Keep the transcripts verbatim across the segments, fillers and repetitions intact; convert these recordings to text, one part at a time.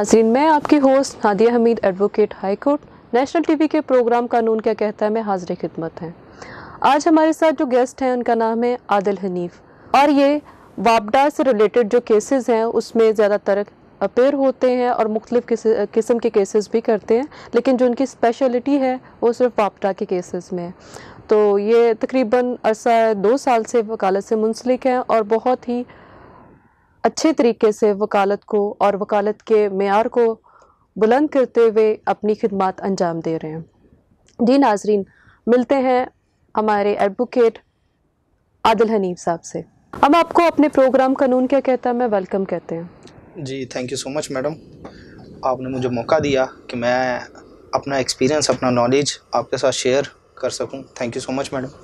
नाज़रीन, मैं आपकी host Nadia Hameed, advocate high court, national TV के प्रोग्राम कानून क्या कहता है में हाजिर खिदमत हैं। आज हमारे साथ जो गेस्ट हैं उनका नाम है आदिल हनीफ, और ये वापडा से रिलेटेड जो केसेस हैं उसमें ज़्यादातर अपेयर होते हैं और मुख्तलिफ किस्म के केसेस भी करते हैं, लेकिन जो उनकी स्पेशलिटी है वो सिर्फ वापडा के केसेस में है। तो ये तकरीबन अरसा दो साल से वकालत से मुंसलिक हैं और बहुत ही अच्छे तरीके से वकालत को और वकालत के मेयार को बुलंद करते हुए अपनी खिदमत अंजाम दे रहे हैं। जी नाजरीन, मिलते हैं हमारे एडवोकेट आदिल हनीफ साहब से। हम आपको अपने प्रोग्राम कानून क्या कहता है में वेलकम कहते हैं। जी thank you so much madam, आपने मुझे मौका दिया कि मैं अपना एक्सपीरियंस, अपना नॉलेज आपके साथ शेयर कर सकूं। Thank you so much madam.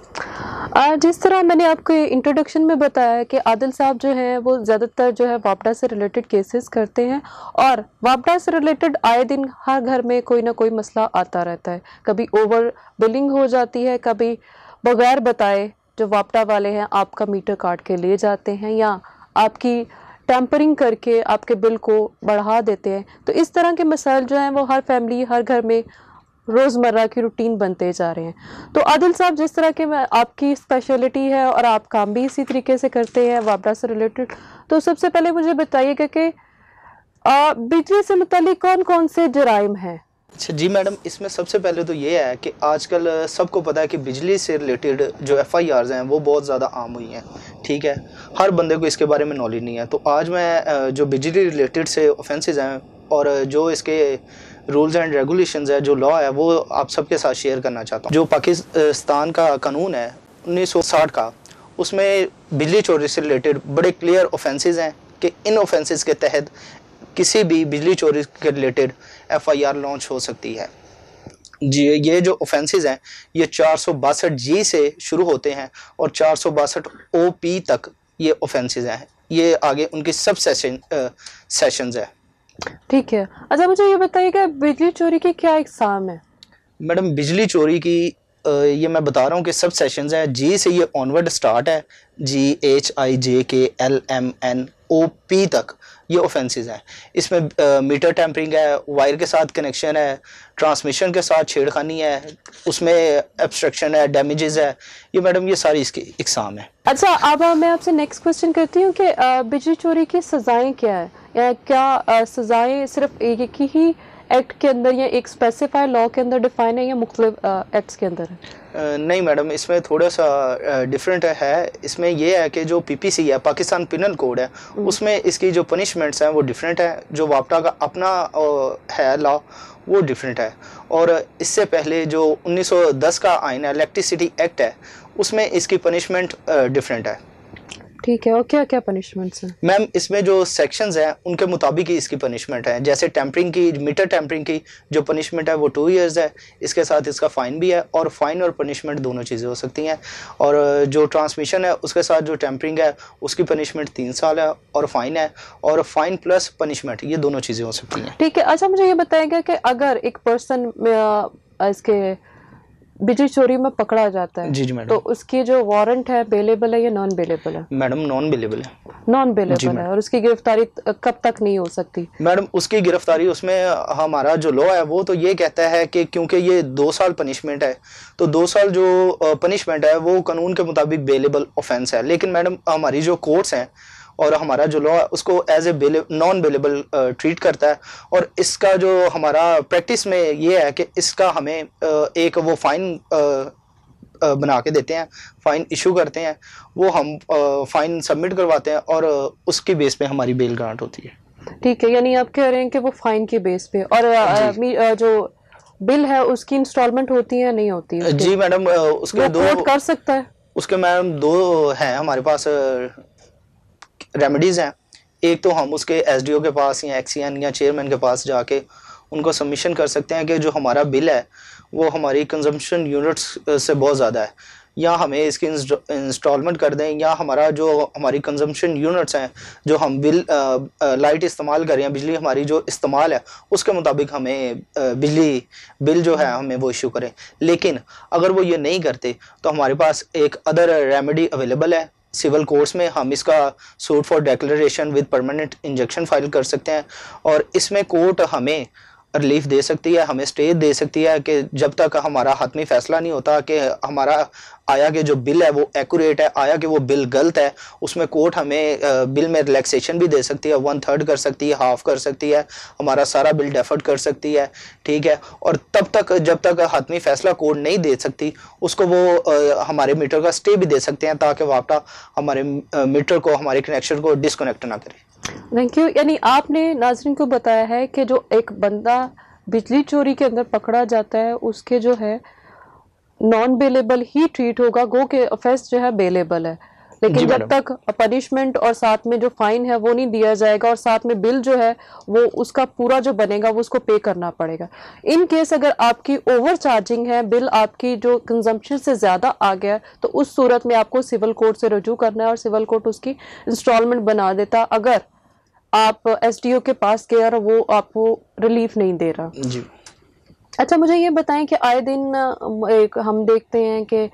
जिस तरह मैंने आपको इंट्रोडक्शन में बताया कि आदिल साहब जो हैं वो ज़्यादातर जो है वापडा से रिलेटेड केसेस करते हैं, और वापडा से रिलेटेड आए दिन हर घर में कोई ना कोई मसला आता रहता है। कभी ओवर बिलिंग हो जाती है, कभी बगैर बताए जो वापडा वाले हैं आपका मीटर काट के ले जाते हैं या आपकी टेम्परिंग करके आपके बिल को बढ़ा देते हैं। तो इस तरह के मसाइल जो हैं वो हर फैमिली, हर घर में रोज़मर्रा की रूटीन बनते जा रहे हैं। तो आदिल साहब, जिस तरह के आपकी स्पेशलिटी है और आप काम भी इसी तरीके से करते हैं वापडा से रिलेटेड, तो सबसे पहले मुझे बताइएगा कि बिजली से मुतालिक कौन कौन से जराइम हैं। अच्छा जी मैडम, इसमें सबसे पहले तो ये है कि आजकल सबको पता है कि बिजली से रिलेटेड जो एफ आई आर्स हैं वो बहुत ज़्यादा आम हुई हैं। ठीक है, हर बंदे को इसके बारे में नॉलेज नहीं है। तो आज मैं जो बिजली रिलेटेड से ऑफेंसेस हैं और जो इसके रूल्स एंड रेगुलेशंस है, जो लॉ है, वो आप सबके साथ शेयर करना चाहता हूँ। जो पाकिस्तान का कानून है उन्नीस सौ साठ का, उसमें बिजली चोरी से रिलेटेड बड़े क्लियर ऑफेंसेस हैं कि इन ऑफेंसेस के तहत किसी भी बिजली चोरी के related F I R launch हो सकती है। जी, ये जो ऑफेंसेस हैं ये चार सौ बासठ जी से शुरू होते हैं और चार सौ बासठ ओ पी तक ये ऑफेंसेस हैं। ये आगे उनकी सब सेशन सेशंस है। ठीक है, अच्छा मुझे ये बताइएगा बिजली चोरी की क्या इकसाम है। मैडम, बिजली चोरी की ये मैं बता रहा हूँ कि सब सेशंस है। जी से ये ऑनवर्ड स्टार्ट है, जी H I J K L M N O P तक ये ऑफेंसेस हैं। इसमें आ, मीटर टैम्परिंग है, वायर के साथ कनेक्शन है, ट्रांसमिशन के साथ छेड़खानी है, उसमें एब्स्ट्रक्शन है, डैमेजेस है। ये मैडम ये सारी इसकी इकसाम है। अच्छा, अब मैं आपसे नेक्स्ट क्वेश्चन करती हूँ कि बिजली चोरी की सज़ाएं क्या है, या क्या सज़ाएं सिर्फ एक ही एक्ट के अंदर या एक स्पेसिफाइड लॉ के अंदर डिफाइन है या मुख्तलिफ एक्ट्स के अंदर है? नहीं मैडम, इसमें थोड़ा सा डिफरेंट है। इसमें यह है कि जो पी पी सी है, पाकिस्तान पिनल कोड है, उसमें इसकी जो पनिशमेंट्स हैं वो डिफरेंट है। जो वापडा का अपना है लॉ वो डिफरेंट है। और इससे पहले जो उन्नीस सौ दस का आइन है, इलेक्ट्रिसिटी एक्ट है, उसमें इसकी पनिशमेंट डिफरेंट है। ठीक है, और क्या क्या पनिशमेंट्स हैं? मैम, इसमें जो सेक्शंस हैं उनके मुताबिक ही इसकी पनिशमेंट है। जैसे टेम्परिंग की, मीटर टेम्परिंग की जो पनिशमेंट है वो टू इयर्स है। इसके साथ इसका फ़ाइन भी है, और फाइन और पनिशमेंट दोनों चीज़ें हो सकती हैं। और जो ट्रांसमिशन है उसके साथ जो टेम्परिंग है उसकी पनिशमेंट तीन साल है और फाइन है, और फाइन प्लस पनिशमेंट ये दोनों चीज़ें हो सकती हैं। ठीक है, अच्छा मुझे ये बताएगा कि अगर एक पर्सन इसके बिजली चोरी में पकड़ा जाता है, जी जी मैडम, तो उसकी जो वारंट है बेलेबल है या नॉन बेलेबल है? मैडम नॉन बेलेबल है। नॉन बेलेबल है, और उसकी गिरफ्तारी कब तक नहीं हो सकती? मैडम, उसकी गिरफ्तारी, उसमें हमारा जो लॉ है वो तो ये कहता है कि क्योंकि ये दो साल पनिशमेंट है, तो दो साल जो पनिशमेंट है वो कानून के मुताबिक बेलेबल ऑफेंस है। लेकिन मैडम हमारी जो कोर्ट्स हैं और हमारा जो लॉ है उसको एज ए बेले नॉन बेलेबल ट्रीट करता है। और इसका जो हमारा प्रैक्टिस में ये है कि इसका हमें uh, एक वो फाइन uh, uh, बना के देते हैं, फ़ाइन इशू करते हैं, वो हम फ़ाइन uh, सबमिट करवाते हैं और uh, उसकी बेस पे हमारी बेल ग्रांट होती है। ठीक है, यानी आप कह रहे हैं कि वो फाइन की बेस पे, और uh, जो बिल है उसकी इंस्टॉलमेंट होती है नहीं होती है? जी मैडम, उसके दो कोर्ट कर सकता है। उसके मैडम दो हैं हमारे पास रेमेडीज़ हैं। एक तो हम उसके एस डी ओ के पास या एक्सीएन या चेयरमैन के पास जाके उनको सबमिशन कर सकते हैं कि जो हमारा बिल है वो हमारी कंजम्पशन यूनिट्स से बहुत ज़्यादा है, या हमें इसकी इंस्टॉलमेंट कर दें, या हमारा जो हमारी कंजम्पशन यूनिट्स हैं, जो हम बिल लाइट इस्तेमाल कर रहे हैं, बिजली हमारी जो इस्तेमाल है उसके मुताबिक हमें बिजली बिल जो है हमें वो इशू करें। लेकिन अगर वो ये नहीं करते तो हमारे पास एक अदर रेमेडी अवेलेबल है, सिविल कोर्ट्स में हम इसका suit for declaration with permanent injunction file कर सकते हैं और इसमें कोर्ट हमें रिलीफ दे सकती है, हमें स्टे दे सकती है कि जब तक हमारा हतमी फैसला नहीं होता कि हमारा आया कि जो बिल है वो एक्यूरेट है, आया कि वो बिल गलत है, उसमें कोर्ट हमें बिल में रिलैक्सेशन भी दे सकती है, वन थर्ड कर सकती है, हाफ कर सकती है, हमारा सारा बिल डेफर्ड कर सकती है, ठीक है। और तब तक जब तक हतमी फैसला कोर्ट नहीं दे सकती उसको वो आ, हमारे मीटर का स्टे भी दे सकते हैं ताकि वापटा हमारे मीटर को, हमारे कनेक्शन को डिसकनेक्ट ना करे। Thank you. यानी आपने नाज़रीन को बताया है कि जो एक बंदा बिजली चोरी के अंदर पकड़ा जाता है उसके जो है नॉन बेलेबल ही ट्रीट होगा, गो के ऑफेंस जो है बेलेबल है, लेकिन जब तक पनिशमेंट और साथ में जो फाइन है वो नहीं दिया जाएगा और साथ में बिल जो है वो उसका पूरा जो बनेगा वो उसको पे करना पड़ेगा। इन केस अगर आपकी ओवर चार्जिंग है, बिल आपकी जो कंजम्पशन से ज़्यादा आ गया तो उस सूरत में आपको सिविल कोर्ट से रजू करना है और सिविल कोर्ट उसकी इंस्टॉलमेंट बना देता अगर आप एसडीओ के पास गए और वो आपको रिलीफ नहीं दे रहा जी। अच्छा, मुझे ये बताएं कि आए दिन एक हम देखते हैं कि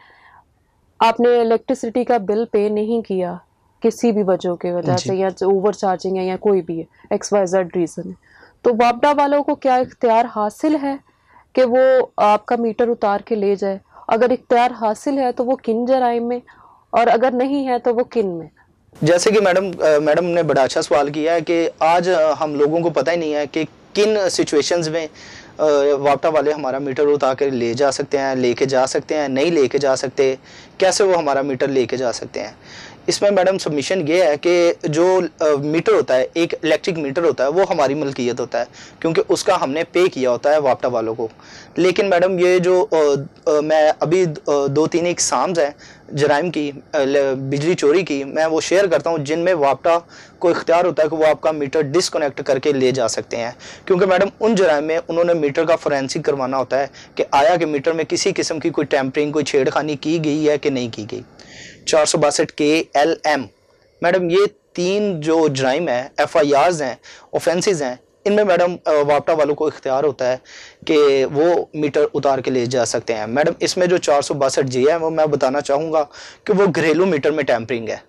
आपने इलेक्ट्रिसिटी का बिल पे नहीं किया किसी भी वजह की वजह से, या ओवर चार्जिंग है या कोई भी है, एक्स वाई जेड रीज़न है, तो वापडा वालों को क्या इख्तियार हासिल है कि वो आपका मीटर उतार के ले जाए? अगर इख्तियार हासिल है तो वो किन जराइम में, और अगर नहीं है तो वो किन में? जैसे कि मैडम मैडम ने बड़ा अच्छा सवाल किया है कि आज हम लोगों को पता ही नहीं है कि किन सिचुएशंस में वापटा वाले हमारा मीटर उतार कर ले जा सकते हैं, लेके जा सकते हैं, नहीं लेके जा सकते, कैसे वो हमारा मीटर लेके जा सकते हैं। इसमें मैडम सबमिशन ये है कि जो आ, मीटर होता है, एक इलेक्ट्रिक मीटर होता है, वो हमारी मलकियत होता है क्योंकि उसका हमने पे किया होता है वापटा वालों को। लेकिन मैडम ये जो आ, आ, मैं अभी दो तीन एग्जाम्स हैं जराइम की, बिजली चोरी की, मैं वो शेयर करता हूँ जिनमें वापटा को इख्तियार होता है कि वो आपका मीटर डिसकनेक्ट करके ले जा सकते हैं, क्योंकि मैडम उन जराइम में उन्होंने मीटर का फोरेंसिक करवाना होता है कि आया कि मीटर में किसी किस्म की कोई टेम्परिंग, कोई छेड़खानी की गई है कि नहीं की गई। चार सौ बासठ के एल एम मैडम, ये तीन जो जराइम है, एफ आई आर्स हैं, ऑफेंसेस हैं, इनमें मैडम वापटा वालों को इख्तियार होता है कि वो मीटर उतार के ले जा सकते हैं। मैडम इसमें जो चार सौ बासठ जी है वो मैं बताना चाहूँगा कि वो घरेलू मीटर में टैंपरिंग है।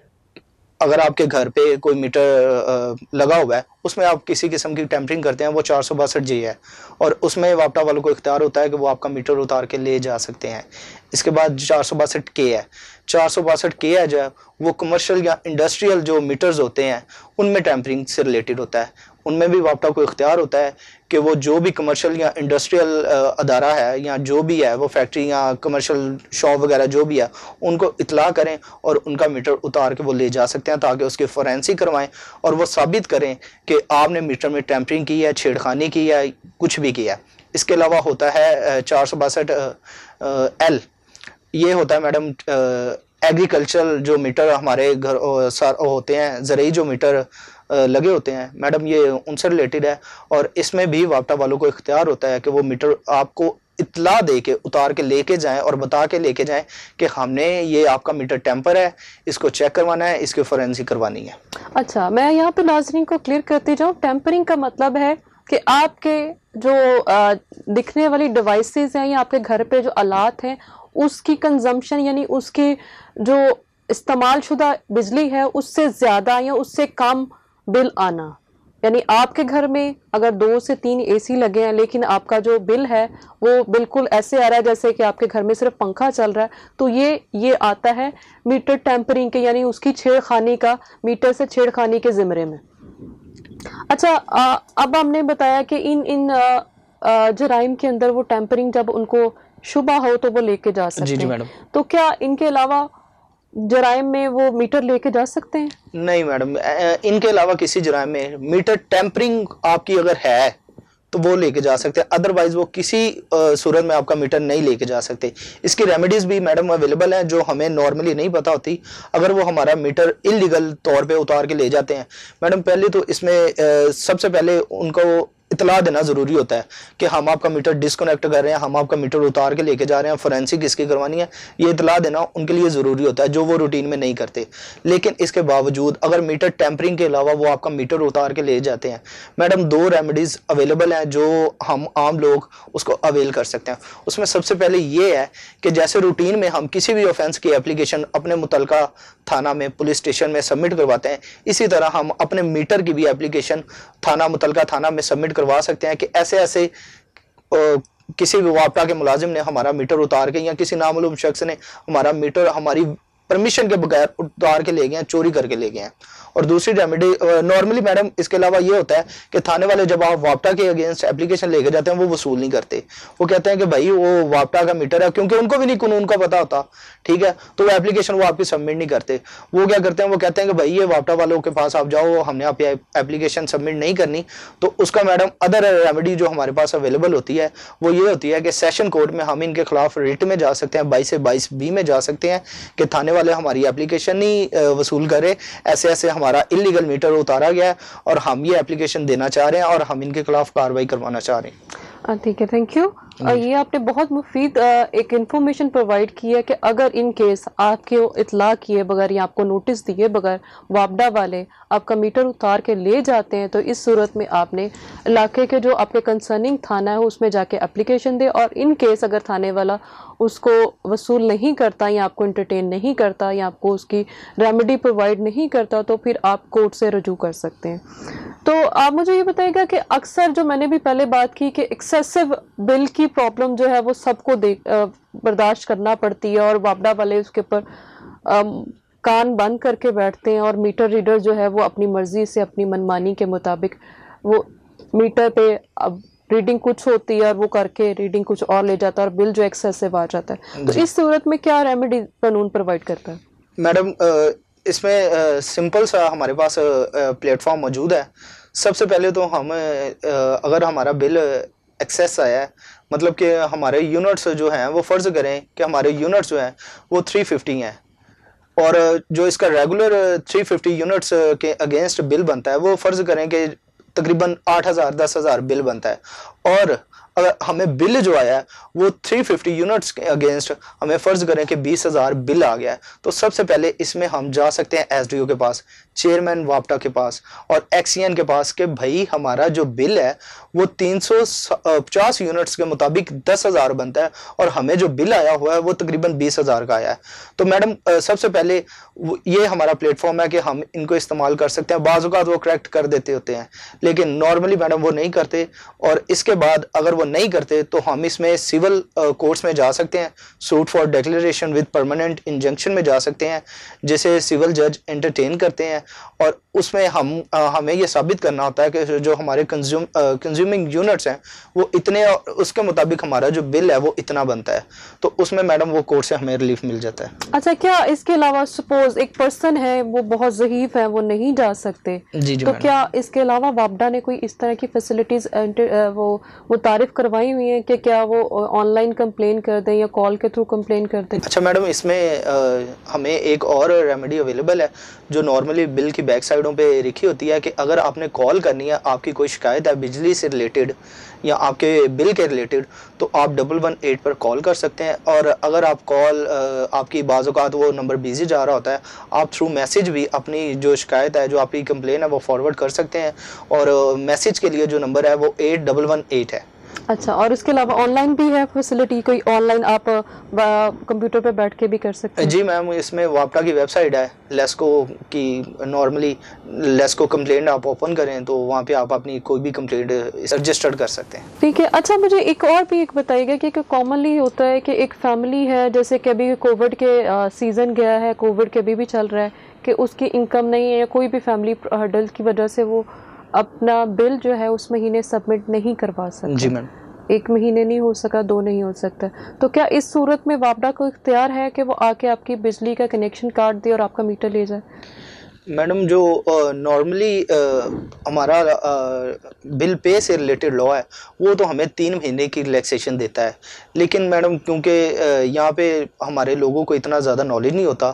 अगर आपके घर पे कोई मीटर लगा हुआ है उसमें आप किसी किस्म की टैंपरिंग करते हैं, वो चार सौ बासठ जी है और उसमें वापटा वालों को इख्तियार होता है कि वो आपका मीटर उतार के ले जा सकते हैं। इसके बाद चार सौ बासठ के है, चार सौ बासठ के है जो है वो कमर्शियल या इंडस्ट्रियल जो मीटर्स होते हैं उनमें टैंपरिंग से रिलेटेड होता है। उनमें भी वापटा को इख्तियार होता है कि वो जो भी कमर्शियल या इंडस्ट्रियल अदारा है या जो भी है, वो फैक्ट्री या कमर्शियल शॉप वगैरह जो भी है, उनको इतला करें और उनका मीटर उतार के वो ले जा सकते हैं ताकि उसके फोरेंसिक करवाएं और वो साबित करें कि आपने मीटर में टैंपरिंग की है, छेड़खानी की है, कुछ भी किया है। इसके अलावा होता है चार सौ बासठ एल, ये होता है मैडम एग्रीकल्चरल जो मीटर हमारे घर होते हैं, ज़रूरी जो मीटर लगे होते हैं मैडम, ये उनसे रिलेटेड है और इसमें भी वापटा वालों को इख्तियार होता है कि वो मीटर आपको इतला दे के उतार के लेके जाएं और बता के लेके जाएं कि हमने ये आपका मीटर टेम्पर है, इसको चेक करवाना है, इसकी फोरेंसिक करवानी है। अच्छा, मैं यहाँ पे नाज़रीन को क्लियर करती जाऊँ, टेम्परिंग का मतलब है कि आपके जो आ, दिखने वाली डिवाइसेस हैं या आपके घर पे जो आलात हैं उसकी कंजम्पशन यानी उसकी जो इस्तेमाल शुदा बिजली है उससे ज़्यादा या उससे कम बिल आना। यानी आपके घर में अगर दो से तीन एसी लगे हैं लेकिन आपका जो बिल है वो बिल्कुल ऐसे आ रहा है जैसे कि आपके घर में सिर्फ पंखा चल रहा है, तो ये ये आता है मीटर टेम्परिंग के, यानी उसकी छेड़खानी का, मीटर से छेड़खानी के ज़िम्मे में। अच्छा, आ, अब हमने बताया कि इन इन जराइम के अंदर वो टेम्परिंग जब उनको शुबा हो तो वो लेके जा सकते हैं। जी मैडम, तो क्या इनके अलावा जराइम में वो मीटर लेके जा सकते हैं? नहीं मैडम, इनके अलावा किसी जराइम में मीटर टेम्परिंग आपकी अगर है तो वो लेके जा सकते हैं, अदरवाइज वो किसी सूरत में आपका मीटर नहीं लेके जा सकते। इसकी रेमेडीज भी मैडम अवेलेबल हैं जो हमें नॉर्मली नहीं पता होती। अगर वो हमारा मीटर इलीगल तौर पे उतार के ले जाते हैं मैडम, पहले तो इसमें सबसे पहले उनको इतला देना ज़रूरी होता है कि हम आपका मीटर डिस्कनेक्ट कर रहे हैं, हम आपका मीटर उतार के लेके जा रहे हैं, फोरेंसिक इसकी करवानी है, ये इतला देना उनके लिए ज़रूरी होता है जो वो रूटीन में नहीं करते। लेकिन इसके बावजूद अगर मीटर टेम्परिंग के अलावा वो आपका मीटर उतार के ले जाते हैं, मैडम दो रेमेडीज़ अवेलेबल हैं जो हम आम लोग उसको अवेल कर सकते हैं। उसमें सबसे पहले ये है कि जैसे रूटीन में हम किसी भी ऑफेंस की एप्लीकेशन अपने मुतलका थाना में, पुलिस स्टेशन में सबमिट करवाते हैं, इसी तरह हम अपने मीटर की भी एप्लीकेशन थाना मुतलका थाना में सबमिट करवा सकते हैं कि ऐसे ऐसे आ, किसी भी वापटा के मुलाजिम ने हमारा मीटर उतार के या किसी नामालूम शख्स ने हमारा मीटर हमारी परमिशन के बगैर उतार के ले गए हैं, चोरी करके ले गए हैं। और दूसरी रेमेडी नॉर्मली मैडम इसके अलावा ये होता है कि थाने वाले जब आप वापटा के अगेंस्ट एप्लीकेशन लेके जाते हैं वो वसूल नहीं करते, वो कहते हैं कि भाई वो वापटा का मीटर है, क्योंकि उनको भी नहीं कानून का पता होता, ठीक है, तो वो एप्लीकेशन वो आपकी सबमिट नहीं करते। वो क्या करते हैं, वो कहते हैं कि भाई ये वापटा वालों के पास आप जाओ, हमने आप एप्लीकेशन सबमिट नहीं करनी। तो उसका मैडम अदर रेमेडी जो हमारे पास अवेलेबल होती है वो ये होती है कि सेशन कोर्ट में हम इनके खिलाफ रिट में जा सकते हैं, बाईस से बाईस बी में जा सकते हैं कि थाने वाले हमारी एप्लीकेशन नहीं वसूल करे, ऐसे ऐसे हमारा इलीगल मीटर उतारा गया है और हम ये एप्लीकेशन देना चाह रहे हैं और हम इनके खिलाफ कार्रवाई करवाना चाह रहे हैं। ठीक है, थैंक यू। ये आपने बहुत मुफीद एक इन्फॉर्मेशन प्रोवाइड की है कि अगर इन केस आपके इतला किए बगैर या आपको नोटिस दिए बगैर वापडा वाले आपका मीटर उतार के ले जाते हैं, तो इस सूरत में आपने इलाके के जो आपके कंसर्निंग थाना है उसमें जाके एप्लीकेशन दे, और इन केस अगर थाने वाला उसको वसूल नहीं करता या आपको इंटरटेन नहीं करता या आपको उसकी रेमेडी प्रोवाइड नहीं करता, तो फिर आप कोर्ट से रजू कर सकते हैं। तो आप मुझे ये बताइएगा कि अक्सर जो मैंने भी पहले बात की कि एक्सेसिव बिल की प्रॉब्लम जो है वो सबको देख बर्दाश्त करना पड़ती है और वापडा वाले उसके ऊपर कान बंद करके बैठते हैं और मीटर रीडर जो है वो अपनी मर्जी से अपनी मनमानी के मुताबिक वो मीटर पे अब रीडिंग कुछ होती है और वो करके रीडिंग कुछ और ले जाता है और बिल जो एक्सेसिव आ जाता है। तो इस सूरत में क्या रेमेडी कानून प्रोवाइड करता है? मैडम इसमें सिंपल सा हमारे पास प्लेटफॉर्म मौजूद है। सबसे पहले तो हम अगर हमारा बिल एक्सेस आया है, मतलब कि हमारे यूनिट्स जो हैं वो फ़र्ज़ करें कि हमारे यूनिट्स जो हैं वो तीन सौ पचास हैं और जो इसका रेगुलर तीन सौ पचास यूनिट्स के अगेंस्ट बिल बनता है वो फ़र्ज़ करें कि तकरीबन आठ हज़ार दस हज़ार बिल बनता है, और अगर हमें बिल जो आया है वो तीन सौ पचास यूनिट्स के अगेंस्ट हमें फ़र्ज़ करें कि बीस हज़ार बिल आ गया है, तो सबसे पहले इसमें हम जा सकते हैं एसडीओ के पास, चेयरमैन वापटा के पास और एक्सीएन के पास कि भाई हमारा जो बिल है वो तीन सौ पचास यूनिट्स के मुताबिक दस हज़ार बनता है और हमें जो बिल आया हुआ है वो तकरीबन बीस हज़ार का आया है। तो मैडम सबसे पहले ये हमारा प्लेटफॉर्म है कि हम इनको इस्तेमाल कर सकते हैं। बाज़ औक़ात वो करेक्ट कर देते होते हैं लेकिन नॉर्मली मैडम वो नहीं करते, और इसके बाद अगर वो नहीं करते तो हम इसमें सिविल कोर्ट्स में जा सकते हैं, suit for declaration with permanent injunction में जा सकते हैं, जिसे सिविल जज एंटरटेन करते हैं, और उसमें हम आ, हमें ये साबित करना होता है कि जो हमारे कंज्यूम कंज्यूमिंग यूनिट्स हैं वो इतने, उसके मुताबिक हमारा जो बिल है वो इतना बनता है, तो उसमें मैडम वो कोर्ट से हमें रिलीफ मिल जाता है। अच्छा, क्या इसके अलावा सपोज एक पर्सन है वो बहुत ज़ईफ है, वो नहीं जा सकते, जी जी, तो क्या इसके अलावा वापडा ने कोई इस तरह की फैसिलिटीज़ वो वो तारीफ करवाई हुई हैं कि क्या वो ऑनलाइन कंप्लेन कर दें या कॉल के थ्रू कंप्लेन कर दें? अच्छा मैडम, इसमें आ, हमें एक और रेमेडी अवेलेबल है जो नॉर्मली बिल की बैक साइडों पे लिखी होती है कि अगर आपने कॉल करनी है, आपकी कोई शिकायत है बिजली से रिलेटेड या आपके बिल के रिलेटेड, तो आप डबल वन एट पर कॉल कर सकते हैं, और अगर आप कॉल आपकी बाज़ औक़ात वो नंबर बिजी जा रहा होता है, आप थ्रू मैसेज भी अपनी जो शिकायत है, जो आपकी कंप्लेन है वो फॉरवर्ड कर सकते हैं, और मैसेज के लिए जो नंबर है वो एट डबल वन एट है। अच्छा, और इसके अलावा ऑनलाइन भी है फैसिलिटी कोई? ऑनलाइन आप कंप्यूटर पे बैठ के भी कर सकते हैं? जी मैम, इसमें वापटा की वेबसाइट है लेस्को की, नॉर्मली लेस्को कंप्लेंट आप ओपन करें तो वहाँ पे आप अपनी कोई भी कंप्लेंट रजिस्टर्ड कर सकते हैं। ठीक है। अच्छा, मुझे एक और भी एक बताइएगा कि कॉमनली होता है कि एक फैमिली है, जैसे कि अभी कोविड के सीज़न गया है, कोविड के अभी भी चल रहा है, कि उसकी इनकम नहीं है या कोई भी फैमिली हर्डल की वजह से वो अपना बिल जो है उस महीने सबमिट नहीं करवा सकता। जी मैम, एक महीने नहीं हो सका, दो नहीं हो सकता, तो क्या इस सूरत में वापडा को इख्तियार है कि वो आके आपकी बिजली का कनेक्शन काट दे और आपका मीटर ले जाए? मैडम, जो नॉर्मली uh, uh, हमारा बिल uh, पे से रिलेटेड लॉ है वो तो हमें तीन महीने की रिलैक्सेशन देता है, लेकिन मैडम क्योंकि uh, यहाँ पे हमारे लोगों को इतना ज़्यादा नॉलेज नहीं होता,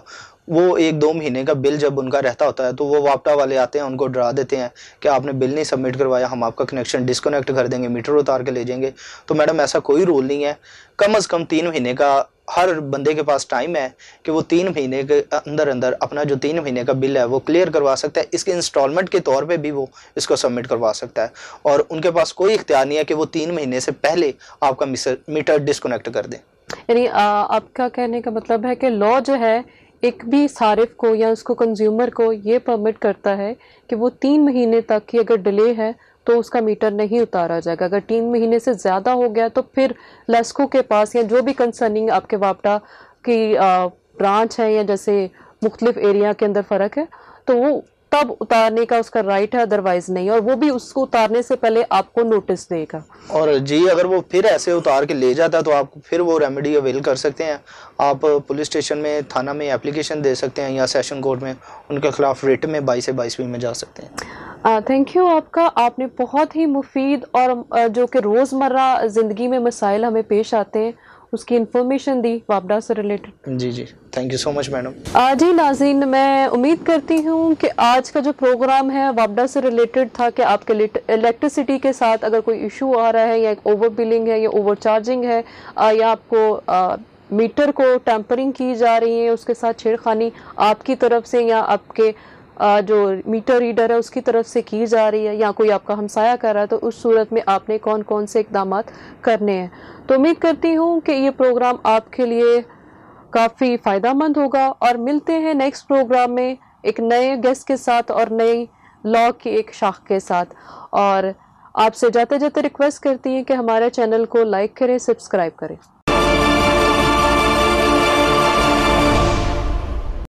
वो एक दो महीने का बिल जब उनका रहता होता है तो वो वापटा वाले आते हैं, उनको डरा देते हैं कि आपने बिल नहीं सबमिट करवाया, हम आपका कनेक्शन डिस्कनेक्ट कर देंगे, मीटर उतार के ले जाएंगे। तो मैडम ऐसा कोई रूल नहीं है, कम अज़ कम तीन महीने का हर बंदे के पास टाइम है कि वो तीन महीने के अंदर अंदर अपना जो तीन महीने का बिल है वो क्लियर करवा सकता है। इसके इंस्टॉलमेंट के तौर पे भी वो इसको सबमिट करवा सकता है, और उनके पास कोई इख्तियार नहीं है कि वो तीन महीने से पहले आपका मीटर डिस्कनेक्ट कर दें। यानी आपका कहने का मतलब है कि लॉ जो है एक भी सारिफ को या उसको कंज्यूमर को ये परमिट करता है कि वो तीन महीने तक की अगर डिले है तो उसका मीटर नहीं उतारा जाएगा। अगर तीन महीने से ज़्यादा हो गया तो फिर लेस्को के पास या जो भी कंसर्निंग आपके वापटा की ब्रांच है या जैसे मुख्तलिफ एरिया के अंदर फ़र्क है तो वो तब उतारने का उसका राइट है, अदरवाइज नहीं, और वो भी उसको उतारने से पहले आपको नोटिस देगा। और जी अगर वो फिर ऐसे उतार के ले जाता है तो आप फिर वो रेमेडी अवेल कर सकते हैं। आप पुलिस स्टेशन में, थाना में एप्लीकेशन दे सकते हैं या सेशन कोर्ट में उनके खिलाफ रिट में बाईस से बाईसवीं में जा सकते हैं। थैंक यू आपका, आपने बहुत ही मुफीद और uh, जो कि रोज़मर्रा ज़िंदगी में मसाइल हमें पेश आते हैं उसकी इंफॉर्मेशन दी वापडा से रिलेटेड। जी जी thank you so much madam. जी नाज़रीन, मैं उम्मीद करती हूँ कि आज का जो प्रोग्राम है वापडा से रिलेटेड था कि आपके इलेक्ट्रिसिटी के साथ अगर कोई इशू आ रहा है या एक ओवर बिलिंग है या ओवर चार्जिंग है या आपको आ, मीटर को टेम्परिंग की जा रही है, उसके साथ छेड़खानी आपकी तरफ से या आपके आ, जो मीटर रीडर है उसकी तरफ से की जा रही है या कोई आपका हमसाया कर रहा है, तो उस सूरत में आपने कौन कौन से इकदाम करने हैं। तो उम्मीद करती हूँ कि ये प्रोग्राम आपके लिए काफ़ी फ़ायदेमंद होगा, और मिलते हैं नेक्स्ट प्रोग्राम में एक नए गेस्ट के साथ और नई लॉ की एक शाख के साथ। और आपसे जाते जाते रिक्वेस्ट करती हैं कि हमारे चैनल को लाइक करें, सब्सक्राइब करें।